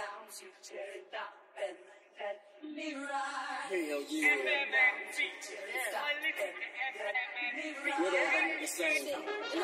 Hell yeah. What up, nigga say?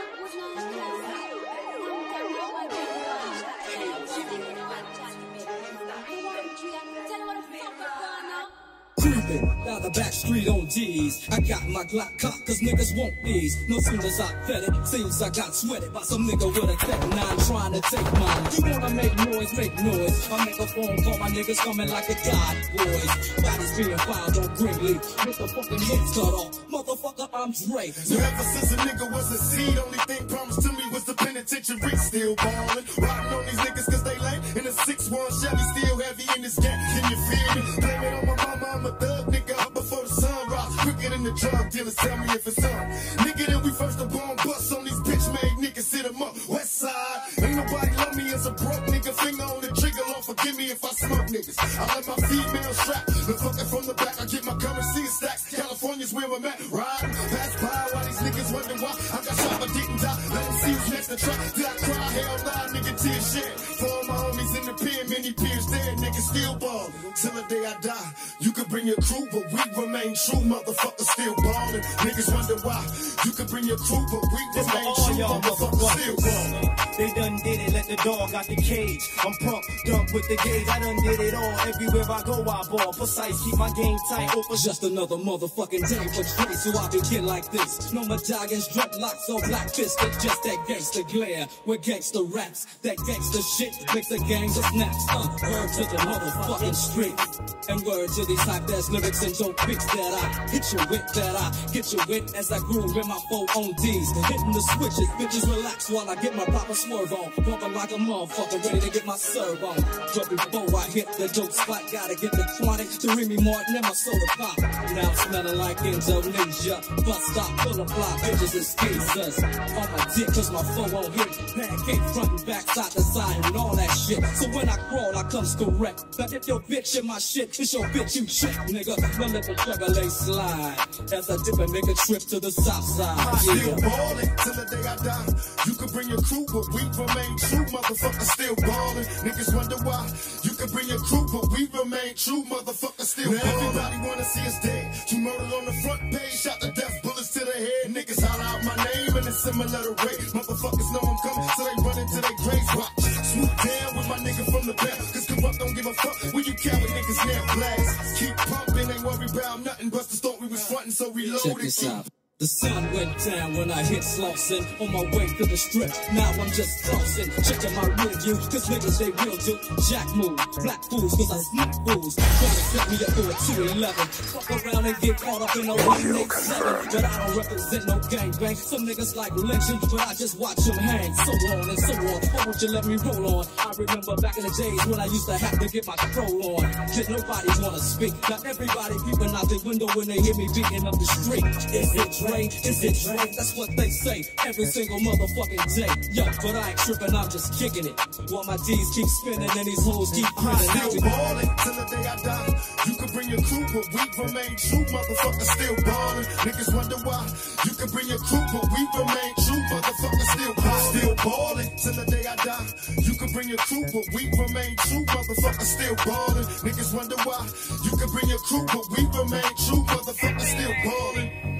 Creeping down the back street on D's. I got my Glock cocked cause niggas won't these. No soon as I fed it, seems I got sweated by some nigga with a Tech 9 trying to take mine. You wanna make noise, make noise. I make a phone call, my niggas coming like the God boys. Bodies being filed on Grimley with the fucking heads cut off. Motherfucker, I'm Dre. So ever since a nigga was a seed, only thing promised to me was the penitentiary. Still ballin', riding on these niggas cause they lame. In a 6-1 Chevy, still heavy in this gap. Can you feel me? Blame it on my mama, I'm a thug nigga up before the sunrise. Quicker than the drug dealers, tell me if it's on. Nigga, then we first the bomb bust on these bitch made niggas, sit them up. West side, ain't nobody love me as a broke nigga. Finger on the trigger, Lord forgive me if I smoke niggas. I let my female strap, the fucking from the back. I get my currency in stacks. California's where I'm at, riding. Pass by while these niggas wonder why I got shot but didn't die. Let them see who's next to try. Did I cry? Hell nah, nigga, tear shit. For all my homies in the pen, many peers dead, niggas still ball. Till the day I die, you could bring your crew, but we remain true, motherfuckers still ballin'. Niggas wonder why. You could bring your crew, but we remain true, motherfuckers still ballin'. They done did it, let the dog out the cage. I'm pumped, dump with the gauge. I done did it all. Everywhere I go, I ball. Precise, keep my game tight. Over just another motherfucking day for Dre, so I begin like this. No medallions, dreadlocks, or black fisted. Just that gangster glare with gangster raps. That gangster shit makes the gang just snaps. Word to the motherfucking street. And word to these hype ass lyrics and dope beats that I hit you with, that I get you with as I groove in my 4 on D's. Hitting the switches, bitches relax while I get my proper swerve on. Bumping like a motherfucker, ready to get my serve on. But before I hit the dope spot, gotta get the 20 to Remy Martin and my soda pop. Now I'm smelling like Indonesia. Bus stop full of fly bitches and skeezers. On my dick cause my phone won't hit. Pancake front and back, side to side and all that shit. So when I crawl, I comes correct. Now if your bitch in my shit, it's your bitch you check, nigga. Now let the Chevrolet slide as I dip and make a trip to the south side. I still ballin' till the day I die. You can bring your crew, but we remain true, motherfuckers still ballin'. Niggas wonder why. You can bring your crew, but we remain true, motherfuckers still ballin'. Everybody wanna see us dead. You murdered on the front page, shot the death, bullets to the head. Niggas holler out my name and it's similar to rape. Motherfuckers know I'm coming, so they run into their graves. Watch, swoop down with my nigga from the back. Cause Corrupt don't give a fuck when you carry niggas near blast. Keep pumping, ain't worried about nothing. Busta thought we was frontin', so we loaded. Check this out. The sun went down when I hit Slauson. On my way to the strip, now I'm just flossing. Checking my rear view, cause niggas they will do. Jack move, black fools, cause I smoke fools. Trying to set me up for a 211. Fuck around and get caught up in a 187. But I don't represent no gangbang. Some niggas like lynching, but I just watch them hang. So on and so on, why would you let me roll on? I remember back in the days when I used to have to get my control on. Did nobody wanna speak? Now everybody peeping out the window when they hear me beating up the street. Is it Dre? Is it Dre? That's what they say every single motherfucking day. Yo, but I ain't tripping, I'm just kicking it. While my D's keep spinning and these hoes keep grinning. I still ballin' till the day I die. You can bring your crew, but we remain true, motherfuckers still ballin'. Niggas wonder why. You can bring your crew, but we remain true, motherfuckers still ballin'. Still ballin' till the day I die. You can bring your crew, but we remain true, motherfuckers still ballin'. Niggas wonder why. You can bring your crew, but we remain true, motherfuckers still ballin'.